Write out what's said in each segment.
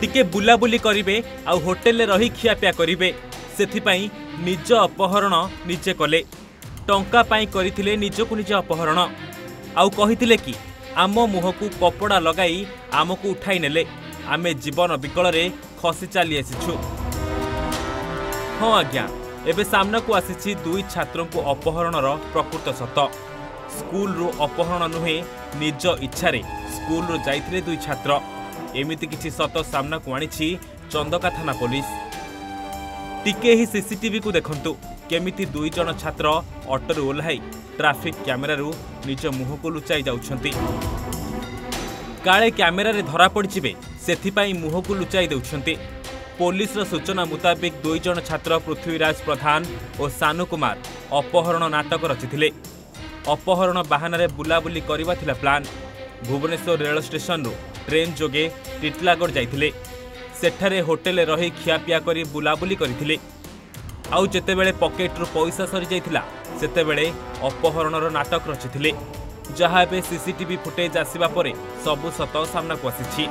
टिके बुलाबुली करिवे आ होटेल रही खियापिया करिवे सेथिपाई निज अपहरण निजे कले टंका पाई करिथिले निजकु निज अपहरण आउ कहिथिले कि आम मुहकु कपड़ा लगाई आमको उठाई नेले आमे जीवन विकल रे खसी चली आसीछु। हाँ आज्ञा एबे सामना को आसीछि दुई छात्रों को अपहरणर प्रकृत सत स्कूल रो अपहरण नुहे निज इच्छा स्कूल रो जाइथिले दुई छात्र एमिति किछि सत सामना को आनिछि चंदका थाना पुलिस। टिके ही सीसीटीवी को देखंतु केमिति दुई जन छात्र ऑटो ओल्हाई ट्रैफिक कैमेरा रु निज मुह को लुचाई जाउछंती काले कैमेरा रे धरा पड़िजिबे सेथिपाई मुह को लुचाई देउछंती। पुलिस रो सूचना मुताबिक दुई जन छात्र पृथ्वीराज प्रधान और सानु कुमार अपहरण नाटक रचिथिले अपहरण बाहाना रे बुलाबुली करबा थिला प्लान भुवनेश्वर रेल स्टेशन रु ट्रेन जोगे टिटलागढ़ जाइथिले सेठारे होटेल रही खियापिया करी बुलाबुली करथिले आउ जेतेबेले पॉकेट रु पैसा सरी जाइथिला सेतेबेले अपहरणर नाटक रचिथिले जहाँ एबे सीसीटीवी फुटेज आसिबा परे सबु सत सामना को आसीछि।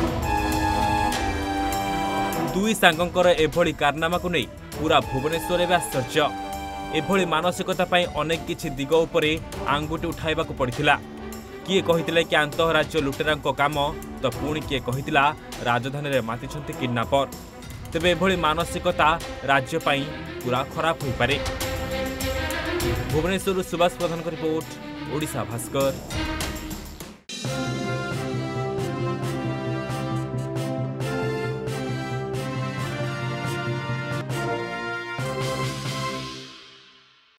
दुई सांगंकर एभली कारनामा को नहीं पूरा भुवनेश्वर एबे आश्चर्य एभली मानसिकता पाई अनेक किछि दिग उपरे आंगुठी उठाइबा को पड़िथिला किए कहिथिले कि अंतःराज्य लुटेरांको काम तो पुणी किए कहिथिला राजधानी रे मातिछंती किडनैपर तेबे एभली मानसिकता राज्य पाई पूरा खराब होई पारे। भुवनेश्वर सुभाष प्रधान रिपोर्ट ओडिशा भास्कर।